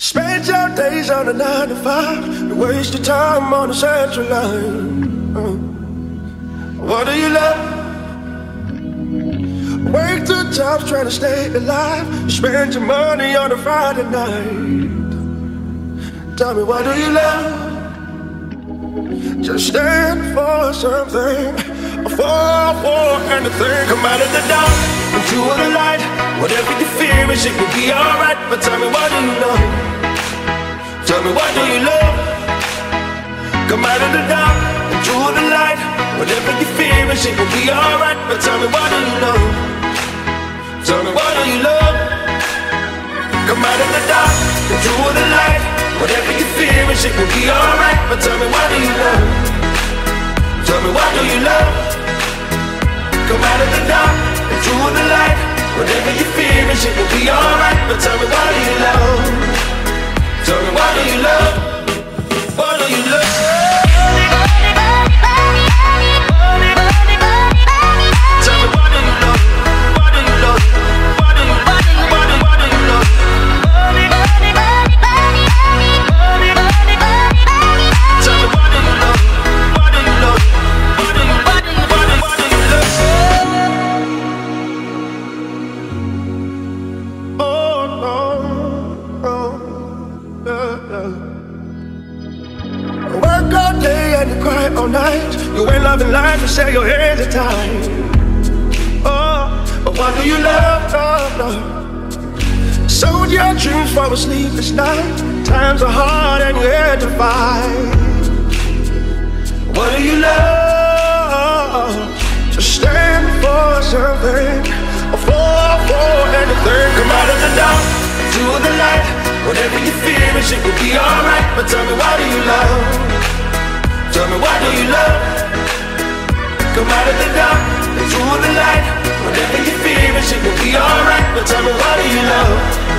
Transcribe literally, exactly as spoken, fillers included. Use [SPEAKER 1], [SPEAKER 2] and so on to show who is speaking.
[SPEAKER 1] Spend your days on a nine to five, you waste your time on the central line. Uh, what do you love? Work two jobs trying to stay alive. You spend your money on a Friday night. Tell me, what do you love? Just stand for something, fall for anything. Come out of the dark, into the light. Whatever you fear is, it will be alright. But tell me, what do you love? Tell me, what do you love? Come out of the dark, into the light. Whatever you fear is, it will be alright. But tell me, what do you love? Tell me, what do you love? Come out of the dark, into the light. Whatever you fear is, it will be alright. But tell me, what do you love? Tell me, what do you love? Come out of the dark, into the light. Whatever you fear is, it will be alright. But tell me, what do you love? Tell me, what do you love? What do you love? Tell me, what do you love? What do you love? What do you love? What do you what do you love? Tell me, what do you love? What do you love? What do you what do you what do what do you love? Oh no, oh yeah, yeah. Work all day and you cry all night. You ain't loving life, you say your hands are tied. Oh, but what do you love, love, love? Sold your dreams for a sleepless night. Times are hard and you had to fight. What do you love? Just stand for something, or fall for anything. Come out of the dark, to the light. Whatever you fear is, it will be alright. But tell me, what do you love? Tell me, what do you love? Come out of the dark, into the light. Whatever you fear is, it will be alright. But tell me, what do you love?